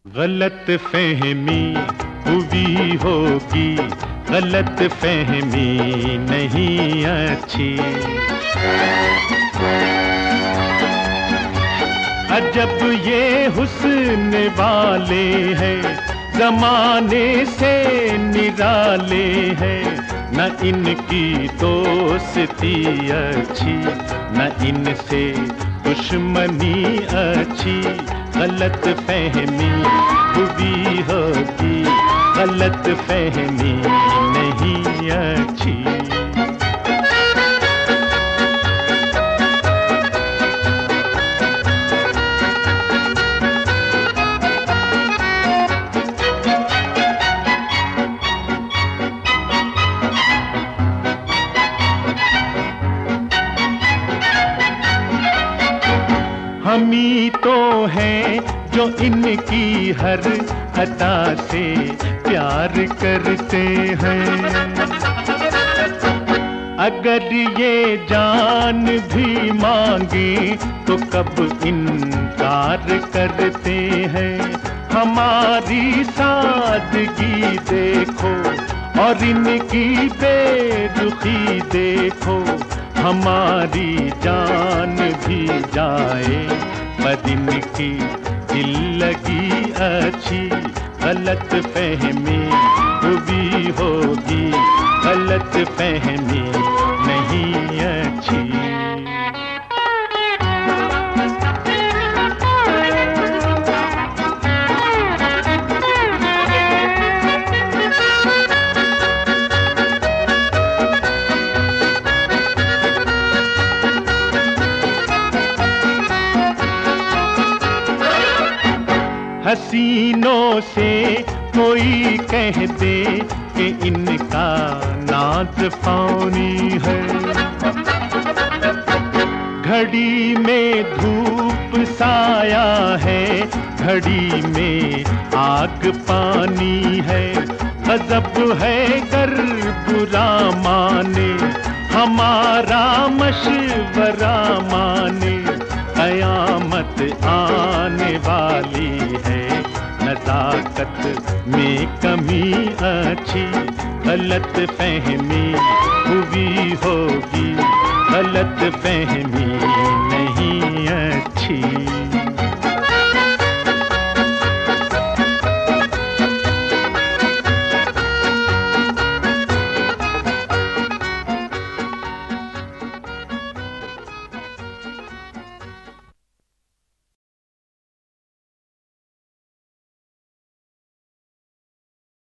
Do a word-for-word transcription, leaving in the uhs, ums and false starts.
गलत फहमी हुई होगी, गलत फहमी नहीं अच्छी। अजब ये हुस्न वाले हैं, जमाने से निराले हैं। न इनकी दोस्ती अच्छी, न इनसे दुश्मनी अच्छी। गलत फहमी हुई होगी, गलत फहमी नहीं अच्छी। हम ही तो हैं जो इनकी हर अदा से प्यार करते हैं। अगर ये जान भी मांगे तो कब इनकार करते हैं। हमारी सादगी देखो और इनकी बेरुखी देखो। हमारी जान भी जाए पर इनकी दिल लगी अच्छी। गलत फहमी हुई होगी, गलत फहमी नहीं अच्छी। हसीनों से कोई कह दे कि इनका नाज फानी है। घड़ी में धूप साया है, घड़ी में आग पानी है। गजब है गर बुरा माने, हमारा मशवरा माने। कयामत आने वाली है, नज़ाकत में कमी अच्छी। गलत फहमी हुई होगी, गलत फहमी नहीं अच्छी।